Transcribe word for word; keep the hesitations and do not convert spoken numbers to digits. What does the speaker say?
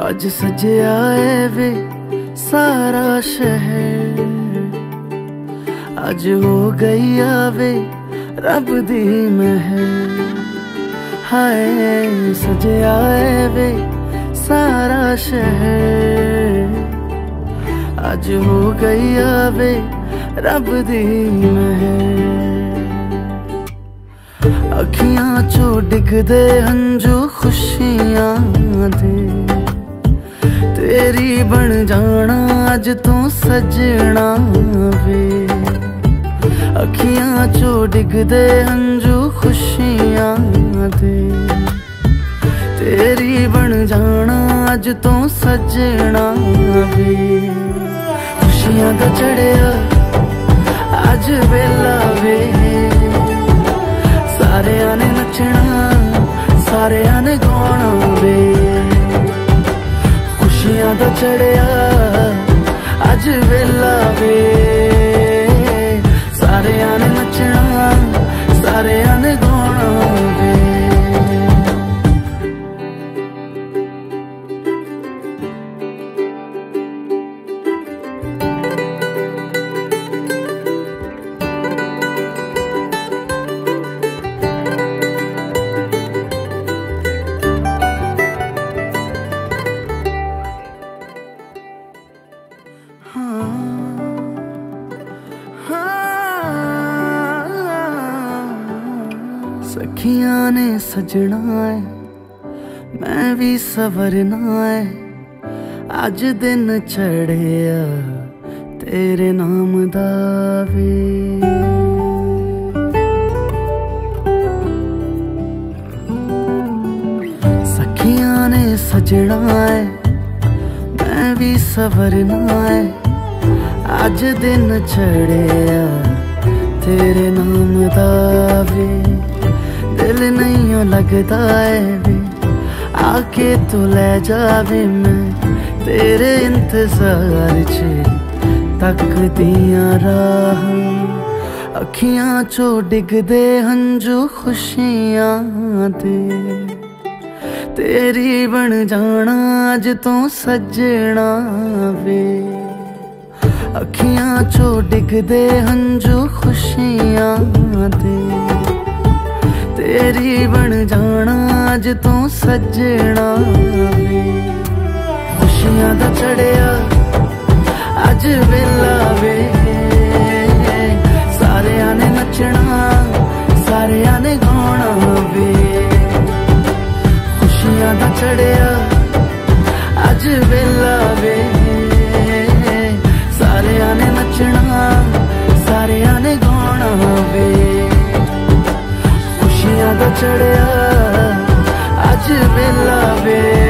आज सजया है वे सारा शहर, आज हो गई आवे रब दी महर। हाय सजया है वे सारा शहर, आज हो गई आवे रब दी महर। अखियां चो डिगदे हंजू खुशियां दे, तेरी बन जाना अज तू सजना वे। अखियां चो डिगदे हंजू खुशियां दे, तेरी बन जाना अज तू सजना वे। खुशियां दा चढ़िया अज वेला वे, सारेयां ने नचना सारेयां ने गाना वे। खुशियां दा चढ़िया अज वेला वे, सारेयां ने नचना सारेयां ने गाना वे। सखियां ने सजना है मैं भी सवरना है, अज दिन चढ़िया तेरे नाम दा वे। सखियां ने सजना है मैं भी सवरना है, अज दिन चढ़िया तेरे नाम दा वे। दिल नहीं लगता है वे आके तू ले जावे, मैं तेरे इंतजार च तकदियां राह। अखियां चो डिगदे हंजू खुशियां दे, तेरी बन जाना अज तू सजना वे। अखियां चो डिगदे हंजू खुशियां दे, तेरी बन जाना अज तू सजना वे। खुशियां दा चढ़िया अज वेला वे, सारेयां ने नचना सारेयां ने गाना वे। खुशियां दा चढ़िया अज वेला वे, सारेयां ने नचना सारेयां ने गाना वे। खुशियां दा चढ़िया अज वेला वे।